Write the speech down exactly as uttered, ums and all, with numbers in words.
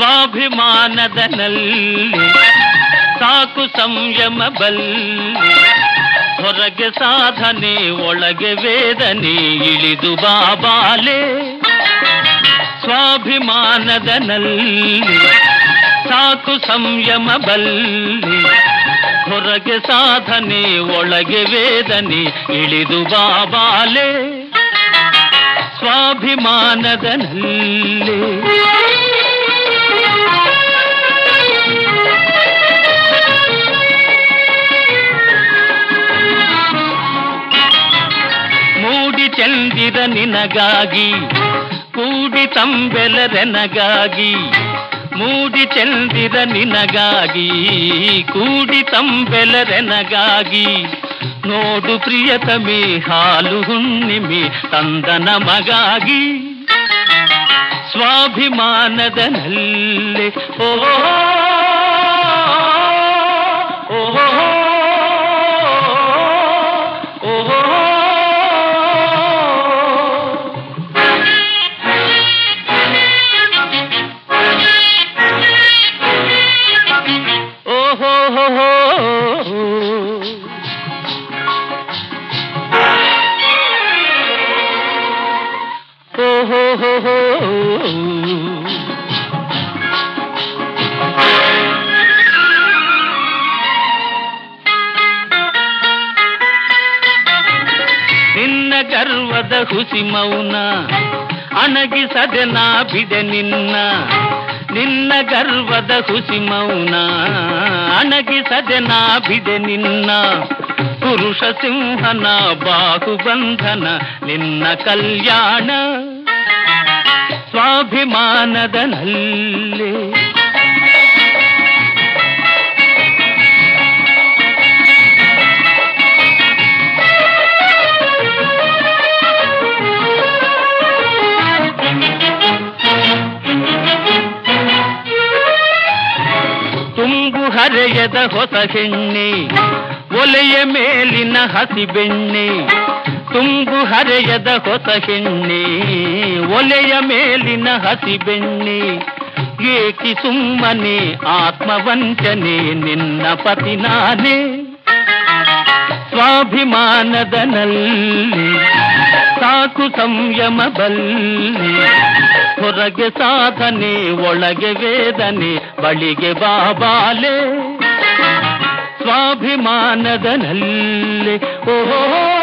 ಸ್ವಾಭಿಮಾನದನಲ್ಲಿ ಸಾಕು ಸಂಯಮ ಬಲ್ಲಿ ಹೊರಗೆ ಸಾಧನೆ ಒಳಗೆ ವೇದನೆ ಇಳಿದು ಬಾಬಾಲೆ ಸ್ವಾಭಿಮಾನದನಲ್ಲಿ ಸಾಕು ಸಂಯಮ ಬಲ್ಲಿ ಹೊರಗೆ ಸಾಧನೆ ಒಳಗೆ ವೇದನೆ ಇಳಿದು ಬಾಬಾಲೆ ಸ್ವಾಭಿಮಾನದನಲ್ಲಿ ಮೂಡಿ ಚಂದಿರ ನಿನಗಾಗಿ ಕೂಡಿ ತಂಬೆಲರೆನಗಾಗಿ ಮೂಡಿ ಚಂದಿರ ನಿನಗಾಗಿ ಕೂಡಿ ತಂಬೆಲರೆನಗಾಗಿ ನೋಡು ಪ್ರಿಯತಮೆ ಹಾಲು ಹುಣ್ಣಿಮೆ ತಂದ ನಮಗಾಗಿ ಸ್ವಾಭಿಮಾನದನಲ್ಲಿ ಓ ನಿನ್ನ ಗರ್ವದ ಹುಸಿ ಮೌನ ಅಣಗಿಸದೆ ನಾ ಬಿಡೆ ನಿನ್ನ ನಿನ್ನ ಗರ್ವದ ಹುಸಿ ಮೌನ ಅಣಗಿಸದೆ ನಾ ಬಿಡೆ ನಿನ್ನ ಪುರುಷ ಸಿಂಹನ ಬಾಹುಬಂಧನ ನಿನ್ನ ಕಲ್ಯಾಣ ಸ್ವಾಭಿಮಾನದನಲ್ಲಿ ತುಂಬು ಹರೆಯದ ಹೊಸ ಹೆಣ್ಣೆ ಒಲೆಯ ಮೇಲಿನ ಹಸಿ ಬೆಣ್ಣೆ ತುಂಬು ಹರೆಯದ ಹೊಸ ಹೆಣ್ಣೆ ಒಲೆಯ ಮೇಲಿನ ಹಸಿ ಬೆಣ್ಣೆ ಏಕಿ ಸುಮ್ಮನೆ ಆತ್ಮವಂಚನೆ ನಿನ್ನ ಪತಿ ನಾನೇ ಸ್ವಾಭಿಮಾನದನಲ್ಲಿ ಸಾಕು ಸಂಯಮ ಬಲ್ಲಿ ಹೊರಗೆ ಸಾಧನೆ ಒಳಗೆ ವೇದನೆ ಬಳಿಗೆ ಬಾಬಾಲೆ ಸ್ವಾಭಿಮಾನದನಲ್ಲಿ ಓಹೋ